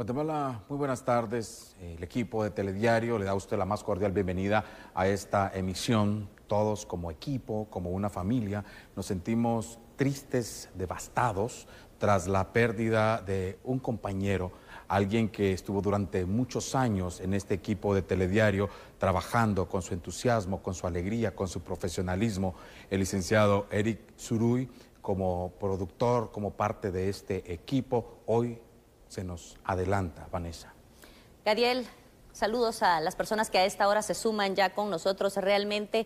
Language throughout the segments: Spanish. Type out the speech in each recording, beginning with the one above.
Guatemala, muy buenas tardes. El equipo de Telediario le da a usted la más cordial bienvenida a esta emisión. Todos como equipo, como una familia, nos sentimos tristes, devastados tras la pérdida de un compañero, alguien que estuvo durante muchos años en este equipo de Telediario, trabajando con su entusiasmo, con su alegría, con su profesionalismo, el licenciado Eric Suruy, como productor, como parte de este equipo. Hoy se nos adelanta, Vanessa. Gadiel, saludos a las personas que a esta hora se suman ya con nosotros. Realmente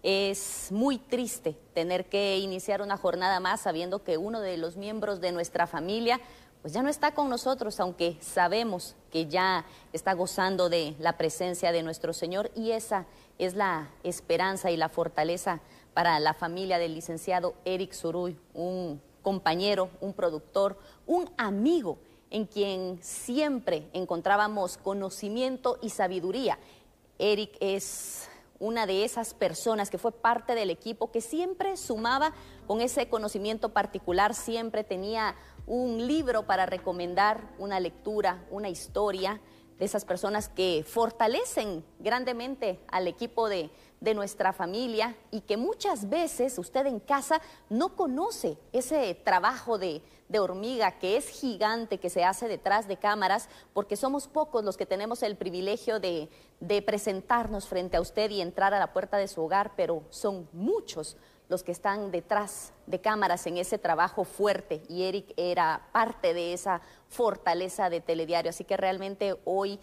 es muy triste tener que iniciar una jornada más sabiendo que uno de los miembros de nuestra familia pues ya no está con nosotros, aunque sabemos que ya está gozando de la presencia de nuestro Señor, y esa es la esperanza y la fortaleza para la familia del licenciado Eric Suruy, un compañero, un productor, un amigo en quien siempre encontrábamos conocimiento y sabiduría. Eric es una de esas personas que fue parte del equipo, que siempre sumaba con ese conocimiento particular, siempre tenía un libro para recomendar, una lectura, una historia, de esas personas que fortalecen grandemente al equipo de nuestra familia, y que muchas veces usted en casa no conoce ese trabajo de hormiga que es gigante, que se hace detrás de cámaras, porque somos pocos los que tenemos el privilegio de presentarnos frente a usted y entrar a la puerta de su hogar, pero son muchos los que están detrás de cámaras en ese trabajo fuerte, y Eric era parte de esa fortaleza de Telediario. Así que realmente hoy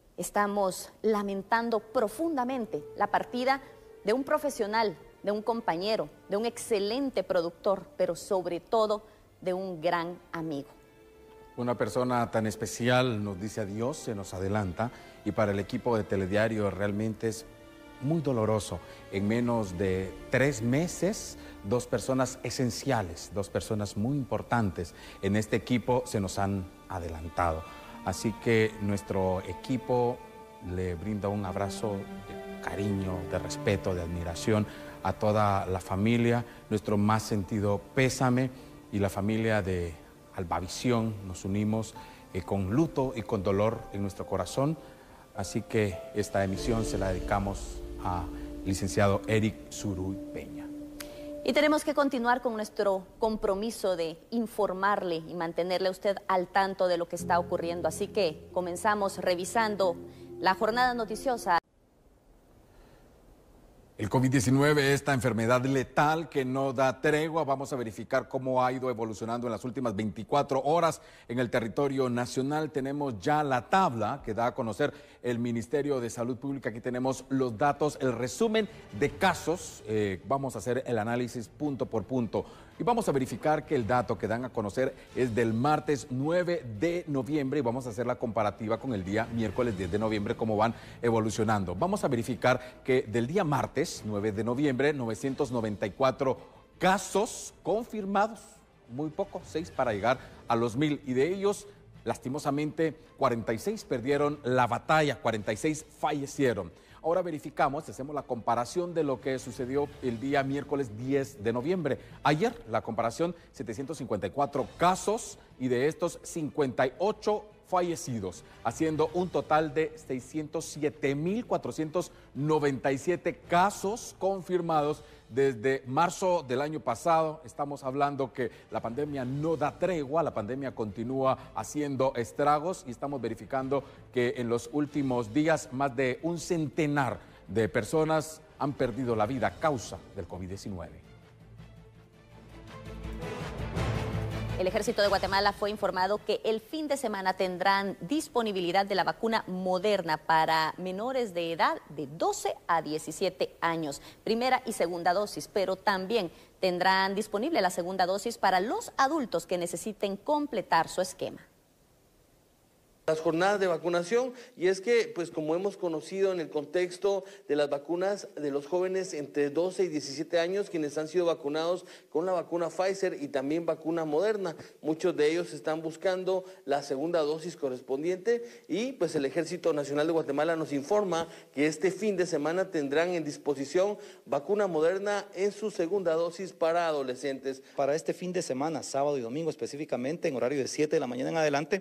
estamos lamentando profundamente la partida de un profesional, de un compañero, de un excelente productor, pero sobre todo de un gran amigo. Una persona tan especial nos dice adiós, se nos adelanta, y para el equipo de Telediario realmente es muy doloroso. En menos de 3 meses, 2 personas esenciales, 2 personas muy importantes en este equipo se nos han adelantado. Así que nuestro equipo le brinda un abrazo de cariño, de respeto, de admiración a toda la familia, nuestro más sentido pésame, y la familia de Albavisión nos unimos con luto y con dolor en nuestro corazón. Así que esta emisión se la dedicamos al licenciado Eric Suruy Peña. Y tenemos que continuar con nuestro compromiso de informarle y mantenerle a usted al tanto de lo que está ocurriendo. Así que comenzamos revisando la jornada noticiosa. El COVID-19, esta enfermedad letal que no da tregua. Vamos a verificar cómo ha ido evolucionando en las últimas 24 horas en el territorio nacional. Tenemos ya la tabla que da a conocer el Ministerio de Salud Pública. Aquí tenemos los datos, el resumen de casos. Vamos a hacer el análisis punto por punto. Y vamos a verificar que el dato que dan a conocer es del martes 9 de noviembre y vamos a hacer la comparativa con el día miércoles 10 de noviembre, cómo van evolucionando. Vamos a verificar que del día martes 9 de noviembre, 994 casos confirmados, muy poco, 6 para llegar a los 1000, y de ellos, lastimosamente, 46 perdieron la batalla, 46 fallecieron. Ahora verificamos, hacemos la comparación de lo que sucedió el día miércoles 10 de noviembre. Ayer, la comparación, 754 casos y de estos 58 fallecidos, haciendo un total de 607.497 casos confirmados desde marzo del año pasado. Estamos hablando que la pandemia no da tregua, la pandemia continúa haciendo estragos, y estamos verificando que en los últimos días más de un centenar de personas han perdido la vida a causa del COVID-19. El Ejército de Guatemala fue informado que el fin de semana tendrán disponibilidad de la vacuna Moderna para menores de edad de 12 a 17 años, primera y segunda dosis, pero también tendrán disponible la segunda dosis para los adultos que necesiten completar su esquema. Las jornadas de vacunación, y es que, pues como hemos conocido en el contexto de las vacunas de los jóvenes entre 12 y 17 años, quienes han sido vacunados con la vacuna Pfizer y también vacuna Moderna, muchos de ellos están buscando la segunda dosis correspondiente, y pues el Ejército Nacional de Guatemala nos informa que este fin de semana tendrán en disposición vacuna Moderna en su segunda dosis para adolescentes. Para este fin de semana, sábado y domingo específicamente, en horario de 7 de la mañana en adelante,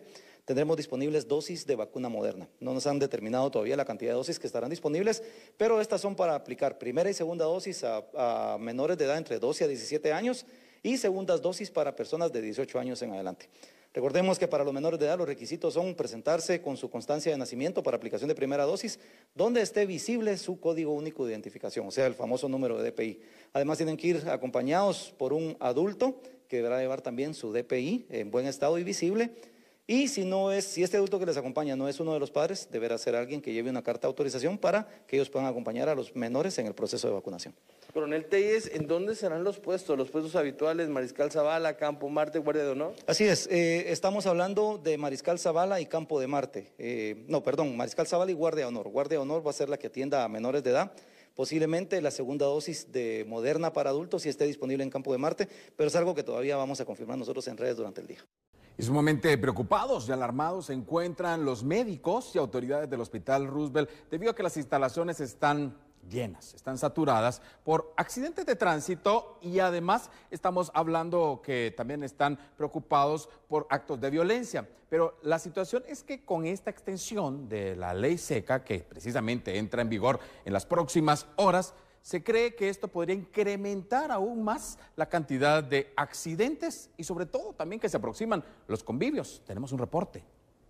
tendremos disponibles dosis de vacuna Moderna. No nos han determinado todavía la cantidad de dosis que estarán disponibles, pero estas son para aplicar primera y segunda dosis a menores de edad entre 12 a 17 años y segundas dosis para personas de 18 años en adelante. Recordemos que para los menores de edad los requisitos son presentarse con su constancia de nacimiento para aplicación de primera dosis, donde esté visible su código único de identificación, o sea, el famoso número de DPI. Además tienen que ir acompañados por un adulto que deberá llevar también su DPI en buen estado y visible. Y si este adulto que les acompaña no es uno de los padres, deberá ser alguien que lleve una carta de autorización para que ellos puedan acompañar a los menores en el proceso de vacunación. Coronel Telles, ¿en dónde serán los puestos? ¿Los puestos habituales, Mariscal Zavala, Campo Marte, Guardia de Honor? Así es, estamos hablando de Mariscal Zavala y Campo de Marte. Mariscal Zavala y Guardia de Honor. Guardia de Honor va a ser la que atienda a menores de edad. Posiblemente la segunda dosis de Moderna para adultos si esté disponible en Campo de Marte, pero es algo que todavía vamos a confirmar nosotros en redes durante el día. Y sumamente preocupados y alarmados se encuentran los médicos y autoridades del Hospital Roosevelt debido a que las instalaciones están llenas, están saturadas por accidentes de tránsito y además estamos hablando que también están preocupados por actos de violencia. Pero la situación es que con esta extensión de la ley seca, que precisamente entra en vigor en las próximas horas, se cree que esto podría incrementar aún más la cantidad de accidentes y sobre todo también que se aproximan los convivios. Tenemos un reporte.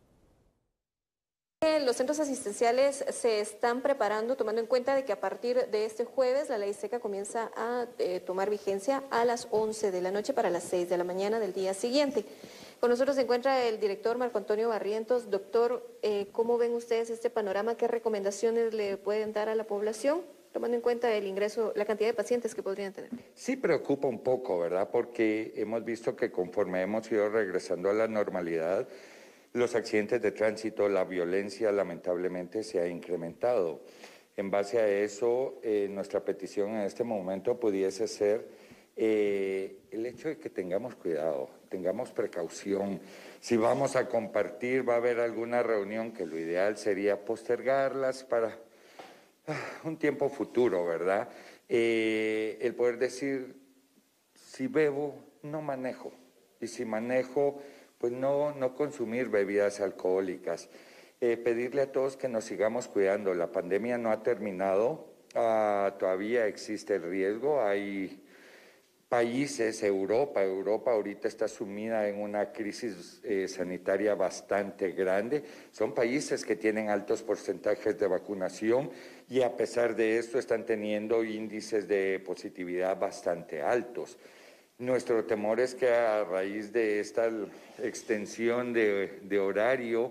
Los centros asistenciales se están preparando tomando en cuenta de que a partir de este jueves la ley seca comienza a tomar vigencia a las 11 de la noche para las 6 de la mañana del día siguiente. Con nosotros se encuentra el director Marco Antonio Barrientos. Doctor, ¿cómo ven ustedes este panorama? ¿Qué recomendaciones le pueden dar a la población, tomando en cuenta el ingreso, la cantidad de pacientes que podrían tener? Sí preocupa un poco, ¿verdad? Porque hemos visto que conforme hemos ido regresando a la normalidad, los accidentes de tránsito, la violencia lamentablemente se ha incrementado. En base a eso, nuestra petición en este momento pudiese ser el hecho de que tengamos cuidado, tengamos precaución. Si vamos a compartir, va a haber alguna reunión que lo ideal sería postergarlas para un tiempo futuro, ¿verdad? El poder decir, si bebo, no manejo. Y si manejo, pues no consumir bebidas alcohólicas. Pedirle a todos que nos sigamos cuidando. La pandemia no ha terminado, todavía existe el riesgo. Hay países, Europa ahorita está sumida en una crisis sanitaria bastante grande. Son países que tienen altos porcentajes de vacunación y a pesar de esto están teniendo índices de positividad bastante altos. Nuestro temor es que a raíz de esta extensión de horario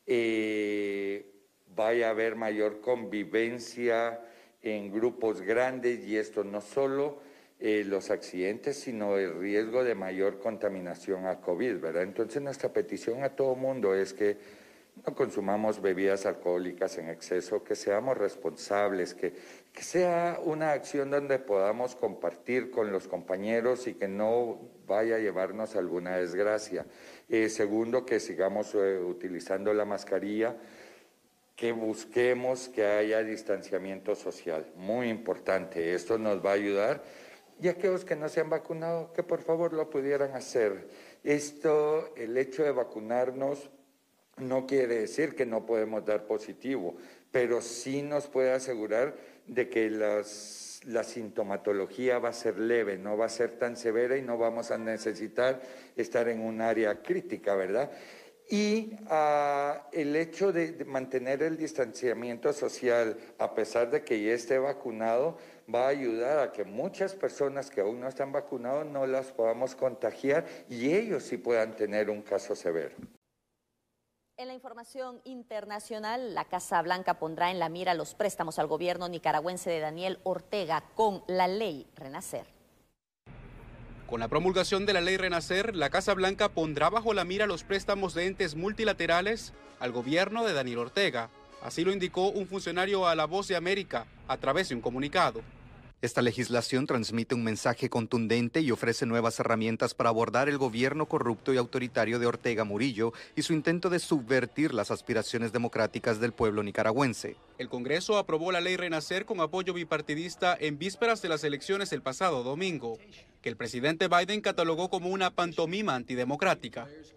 vaya a haber mayor convivencia en grupos grandes y esto no solo los accidentes, sino el riesgo de mayor contaminación a COVID, ¿verdad? Entonces nuestra petición a todo mundo es que no consumamos bebidas alcohólicas en exceso, que seamos responsables, que sea una acción donde podamos compartir con los compañeros y que no vaya a llevarnos alguna desgracia. Segundo, que sigamos utilizando la mascarilla, que busquemos que haya distanciamiento social, muy importante, esto nos va a ayudar. Y aquellos que no se han vacunado, que por favor lo pudieran hacer. El hecho de vacunarnos no quiere decir que no podemos dar positivo, pero sí nos puede asegurar de que la sintomatología va a ser leve, no va a ser tan severa y no vamos a necesitar estar en un área crítica, ¿verdad? Y el hecho de mantener el distanciamiento social, a pesar de que ya esté vacunado, va a ayudar a que muchas personas que aún no están vacunados no las podamos contagiar y ellos sí puedan tener un caso severo. En la información internacional, la Casa Blanca pondrá en la mira los préstamos al gobierno nicaragüense de Daniel Ortega con la ley Renacer. Con la promulgación de la ley Renacer, la Casa Blanca pondrá bajo la mira los préstamos de entes multilaterales al gobierno de Daniel Ortega. Así lo indicó un funcionario a La Voz de América a través de un comunicado. Esta legislación transmite un mensaje contundente y ofrece nuevas herramientas para abordar el gobierno corrupto y autoritario de Ortega Murillo y su intento de subvertir las aspiraciones democráticas del pueblo nicaragüense. El Congreso aprobó la ley Renacer con apoyo bipartidista en vísperas de las elecciones el pasado domingo, que el presidente Biden catalogó como una pantomima antidemocrática.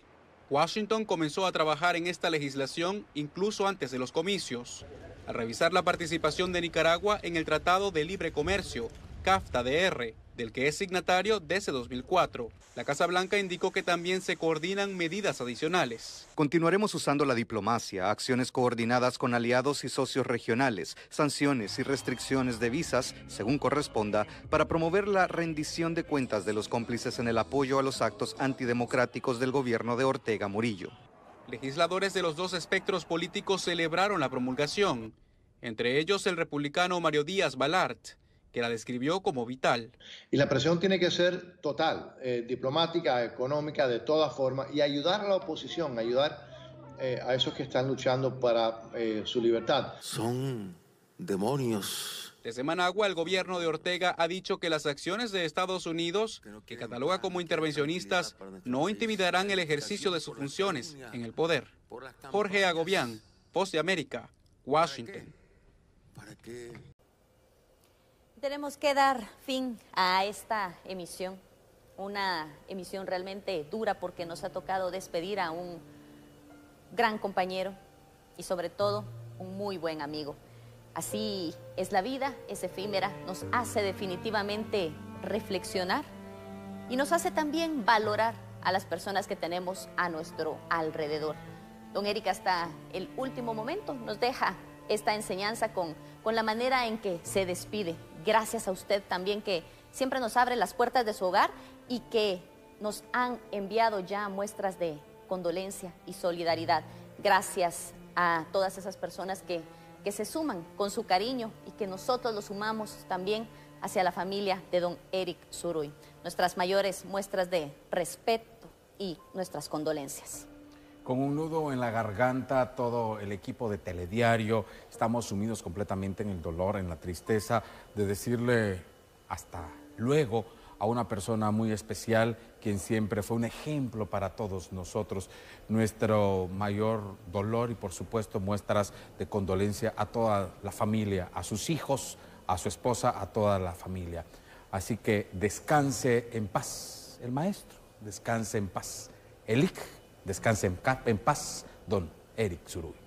Washington comenzó a trabajar en esta legislación incluso antes de los comicios, al revisar la participación de Nicaragua en el Tratado de Libre Comercio, CAFTA-DR, del que es signatario desde 2004. La Casa Blanca indicó que también se coordinan medidas adicionales. Continuaremos usando la diplomacia, acciones coordinadas con aliados y socios regionales, sanciones y restricciones de visas, según corresponda, para promover la rendición de cuentas de los cómplices en el apoyo a los actos antidemocráticos del gobierno de Ortega Murillo. Legisladores de los dos espectros políticos celebraron la promulgación, entre ellos el republicano Mario Díaz Balart, que la describió como vital. Y la presión tiene que ser total, diplomática, económica, de todas formas, y ayudar a la oposición, ayudar a esos que están luchando para su libertad. Son demonios. Desde Managua, el gobierno de Ortega ha dicho que las acciones de Estados Unidos, que cataloga como intervencionistas, no intimidarán el ejercicio de sus funciones en el poder. Jorge Agobián, Voz de América, Washington. ¿Para qué? Tenemos que dar fin a esta emisión, una emisión realmente dura porque nos ha tocado despedir a un gran compañero y sobre todo un muy buen amigo. Así es la vida, es efímera, nos hace definitivamente reflexionar y nos hace también valorar a las personas que tenemos a nuestro alrededor. Don Eric, hasta el último momento nos deja esta enseñanza con la manera en que se despide. Gracias a usted también que siempre nos abre las puertas de su hogar y que nos han enviado ya muestras de condolencia y solidaridad. Gracias a todas esas personas que se suman con su cariño y que nosotros lo sumamos también hacia la familia de don Eric Zuruy. Nuestras mayores muestras de respeto y nuestras condolencias. Con un nudo en la garganta, todo el equipo de Telediario, estamos sumidos completamente en el dolor, en la tristeza de decirle hasta luego a una persona muy especial, quien siempre fue un ejemplo para todos nosotros. Nuestro mayor dolor y por supuesto muestras de condolencia a toda la familia, a sus hijos, a su esposa, a toda la familia. Así que descanse en paz el maestro, descanse en paz el IC. Descanse en paz, don Eric Zuruy.